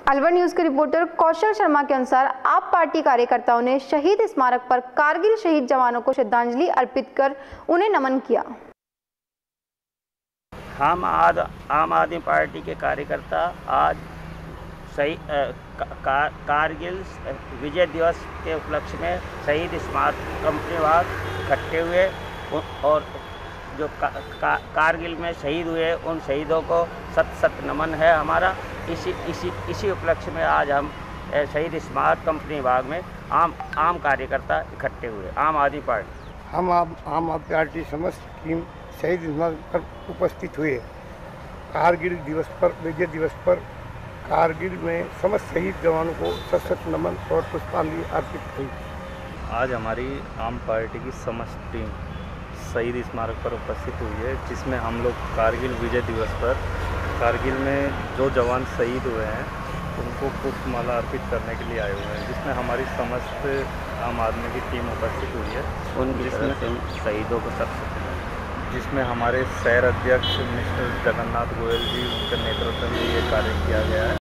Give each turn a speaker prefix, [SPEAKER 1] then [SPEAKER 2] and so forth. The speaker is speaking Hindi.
[SPEAKER 1] अलवर न्यूज के रिपोर्टर कौशल शर्मा के अनुसार आप पार्टी कार्यकर्ताओं ने शहीद स्मारक पर कारगिल शहीद जवानों को श्रद्धांजलि अर्पित कर उन्हें नमन किया।
[SPEAKER 2] हम आज आम आदमी पार्टी के कार्यकर्ता आज कारगिल विजय दिवस के उपलक्ष्य में शहीद स्मारक कंपनी बाग इकट्ठे हुए और जो कारगिल में शहीद हुए उन शहीदों को सत नमन है हमारा। इसी उपलक्ष्य में आज हम शहीद स्मारक कंपनी बाग में आम कार्यकर्ता इकट्ठे हुए। आम आदमी पार्टी
[SPEAKER 3] हम आम आदमी पार्टी समस्त टीम शहीद स्मारक पर उपस्थित हुए। कारगिल दिवस पर विजय दिवस पर कारगिल में समस्त शहीद जवानों को सत नमन और पुष्पांजलि अर्पित हुई।
[SPEAKER 4] आज हमारी आम पार्टी की समस्त टीम शहीद स्मारक पर उपस्थित हुई है, जिसमें हम लोग कारगिल विजय दिवस पर कारगिल में जो जवान शहीद हुए हैं उनको पुष्पमाला अर्पित करने के लिए आए हुए हैं, जिसमें हमारी समस्त आम आदमी की टीम उपस्थित हुई है।
[SPEAKER 2] जिसमें शहीदों को
[SPEAKER 4] जिसमें हमारे शहर अध्यक्ष मिस्टर जगन्नाथ गोयल जी, उनके नेतृत्व में ये कार्य किया गया है।